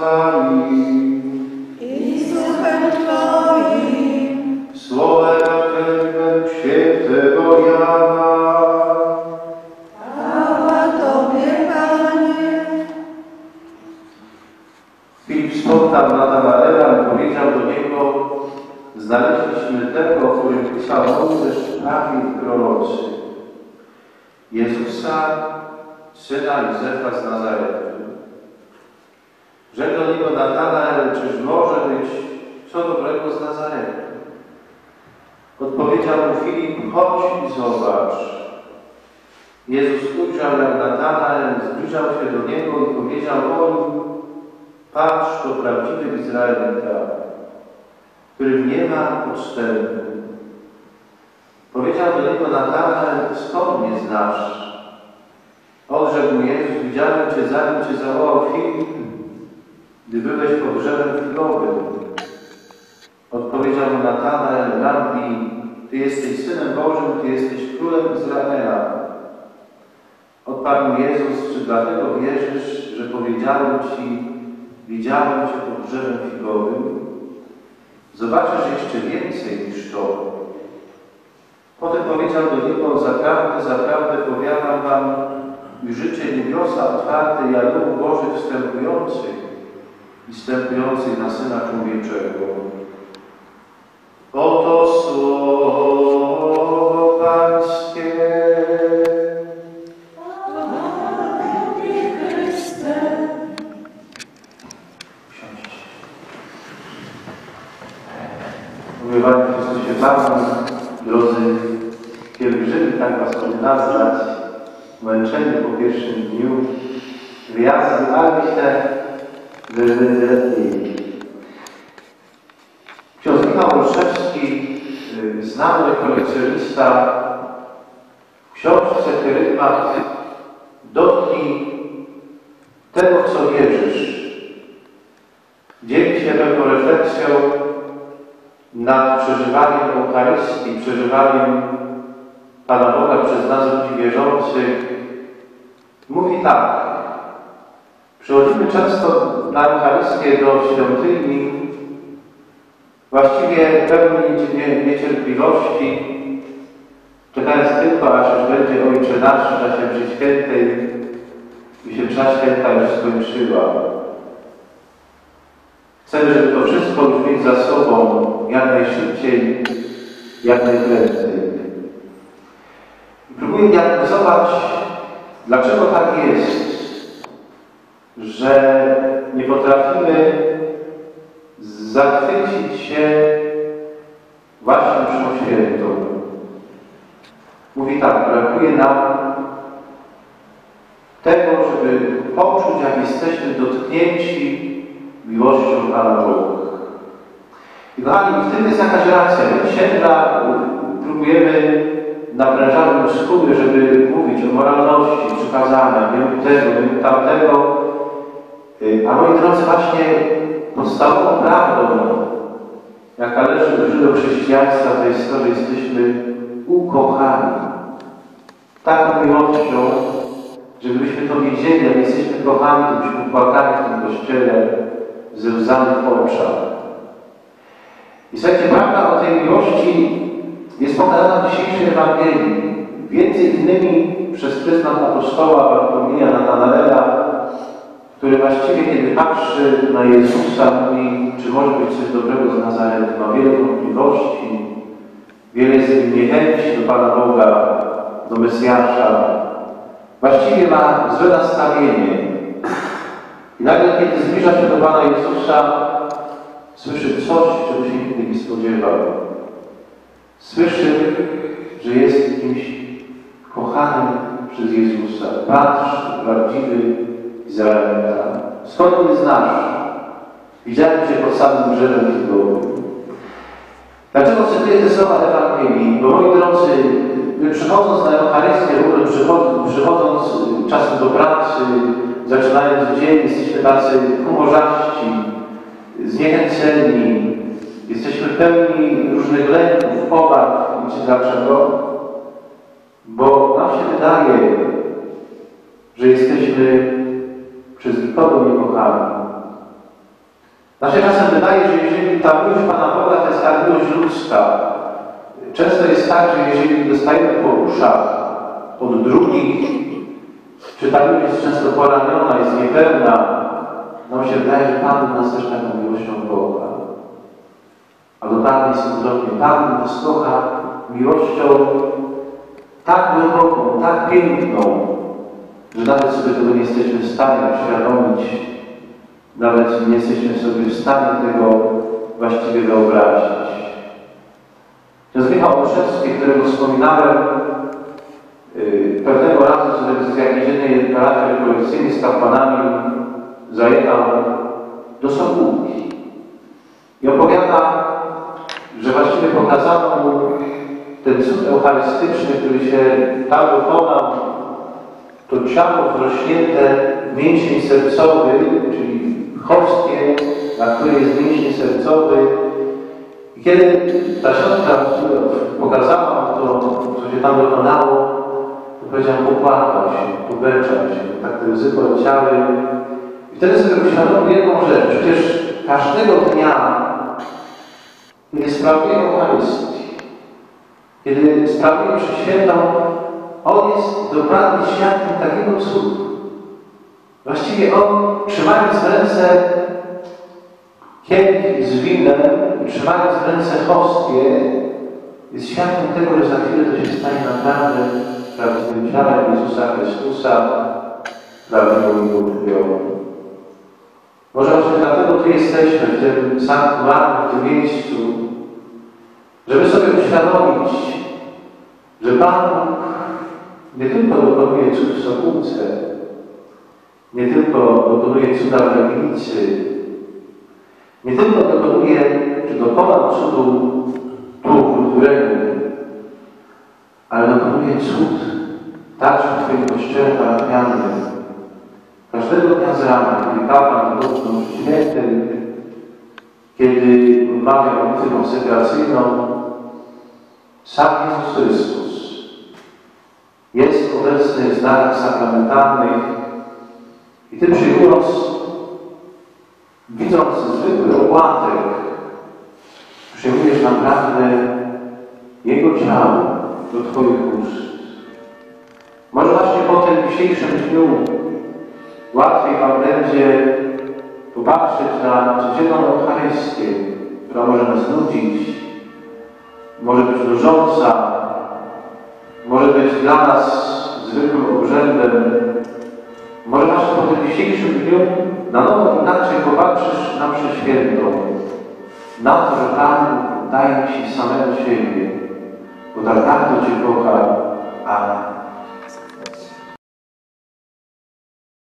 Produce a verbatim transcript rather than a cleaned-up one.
Twoim i z duchem Twoim. Słowem Ewangelii świętego Jana. Chwała Tobie, Panie. Filip spotkał Natanaela i powiedział do niego: znaleźliśmy tego, o którym pisał Mojżesz w prawie i prorocy, Jezusa, syna Józefa z Nazaretu. Rzekł do niego Natanael: czyż może być co dobrego z Nazaretu? Odpowiedział mu Filip: chodź i zobacz. Jezus ujrzał, jak Natanael zbliżał się do niego i powiedział o nim: patrz, to prawdziwy Izraelita, którym nie ma podstępu. Powiedział do niego Natanael: skąd mnie znasz? Odrzekł mu Jezus: widziałem Cię, zanim Cię zawołał Filip, gdy byłeś pod drzewem figowym. Odpowiedział mu Natanael: Rabbi, Ty jesteś Synem Bożym, Ty jesteś Królem Izraela. Odparł mu Jezus: czy dlatego wierzysz, że powiedziałem Ci, widziałem Cię pod drzewem figowym? Zobaczysz jeszcze więcej niż to. Potem powiedział do niego: zaprawdę, zaprawdę powiadam wam, ujrzycie niebiosa otwarte i aniołów Bożych wstępujących i wstępujących na Syna Człowieczego. Oto słowo Pańskie. Umiewani w Chrystusie Panu, drodzy pielgrzymi, tak was chcę nazwać, męczeni po pierwszym dniu wyjazdu, ale myślę, że będzie lepiej. Ksiądz Michał Olszewski, znany kolekcjonista, w książce Kerygmat dotknij tego, w co wierzysz. Dzieli się pewną refleksją nad przeżywaniem Eucharystii, przeżywaniem Pana Boga przez nas, ludzi wierzących. Mówi tak: przychodzimy często na Eucharystię do świątyni, właściwie pełni niecierpliwości, czekając tylko, aż już będzie Ojcze Nasz w czasie mszy świętej i się msza święta już skończyła. Chcemy, żeby to wszystko już mieć za sobą jak najszybciej, jak najprędzej. I próbuję diagnozować, dlaczego tak jest, że nie potrafimy zachwycić się właśnie mszą świętą. Mówi tak: brakuje nam tego, żeby poczuć, jak jesteśmy dotknięci miłością Pana Boga. I kochani, w tym jest jakaś racja. My księdza próbujemy, naprężamy muskuły, żeby mówić o moralności, przykazaniach, nie mów tego, nie mów tamtego. A moi drodzy, właśnie podstawową prawdą, jaka leży do źródeł chrześcijaństwa, to jest to, że jesteśmy ukochani taką miłością, żebyśmy to wiedzieli, jak jesteśmy kochani, to byśmy płakali w tym Kościele ze łzami w oczach. I słuchajcie, prawda o tej miłości jest pokazana w dzisiejszej Ewangelii. Między innymi przez pryzmat apostoła Bartłomieja Natanaela, który właściwie, kiedy patrzy na Jezusa, mówi, czy może być coś dobrego z Nazaretu. Ma wiele wątpliwości, wiele niechęci do Pana Boga, do Mesjasza. Właściwie ma złe nastawienie. I nagle, kiedy zbliża się do Pana Jezusa, słyszy coś, czego się nigdy nie spodziewał. Słyszy, że jest kimś kochanym przez Jezusa. Patrz, prawdziwy Izraelita. Skąd mnie znasz? Widziałem Cię pod samym drzewem figowym. Dlaczego cytuję te słowa Ewangelii? Bo moi drodzy, my przychodząc na Eucharystię, w ogóle przychodząc, przychodząc czasem do pracy, zaczynając dzień, jesteśmy tacy humorzaści, zniechęceni, jesteśmy pełni różnych lęków, obaw. Wiecie dlaczego? Bo nam się wydaje, że jesteśmy przez nikogo nie kochani. Nam się czasem wydaje, że jeżeli ta miłość Pana Boga to jest ta miłość ludzka, często jest tak, że jeżeli dostajemy po uszach od drugich, czy ta miłość jest często poraniona, jest niepewna, nam się wydaje, że Pan Bóg nas też taką miłością kocha. A dokładnie jest odwrotnie. Pan Bóg nas kocha miłością tak głęboką, tak piękną, że nawet sobie tego nie jesteśmy w stanie uświadomić, nawet nie jesteśmy sobie w stanie tego właściwie wyobrazić. Ksiądz Michał Olszewski, którego wspominałem, yy, pewnego razu z, z jakiejś jednej parafii rekolekcyjnej z kapłanami zajechał do Sopółki i opowiada, że właściwie pokazano mu ten cud eucharystyczny, który się tam dokonał, to ciało wrośnięte w mięsień sercowy, czyli hostie, na której jest mięsień sercowy. I kiedy ta siostra pokazała mu to, co się tam dokonało, to powiedział, popłakał się, pobeczał się, tak te łzy poleciały. I wtedy sobie uświadomił jedną rzecz. Przecież każdego dnia, kiedy sprawuje Eucharystię, kiedy sprawuje przy świętą, on jest dokładnie świadkiem takiego cudu. Właściwie on, trzymając w ręce kielich z winem i trzymając w ręce hostię, jest świadkiem tego, że za chwilę to się stanie naprawdę prawdziwym ciałem Jezusa Chrystusa, prawdziwą Jego krwią. Może właśnie dlatego tu jesteśmy, w tym sanktuarium, w tym miejscu, żeby sobie uświadomić, że Pan Bóg nie tylko dokonuje cud w Sopółce, nie tylko dokonuje cuda w Legnicy, nie tylko dokonuje, czy dokonał cudu tu w Ludwregu, ale dokonuje cud także w Twoim kościele parafialnym. Każdego dnia z rana, kiedy kapłan dotknął przy świętym, kiedy odmawia modlitwę konsekracyjną, sam Jezus Chrystus jest obecny w znakach sakramentalnych i Ty przyjmując, widząc zwykły opłatek, przyjmujesz naprawdę Jego ciało do Twoich ust. Może właśnie po tym dzisiejszym dniu łatwiej Wam będzie popatrzeć na codzienną Eucharystię, która może nas nudzić, może być nużąca, może być dla nas zwykłym obrzędem. Może właśnie po tym dzisiejszym dniu na nowo inaczej popatrzysz na mszę świętą, na to, że Pan daje Ci samego siebie, bo tak bardzo Cię kocha. Amen.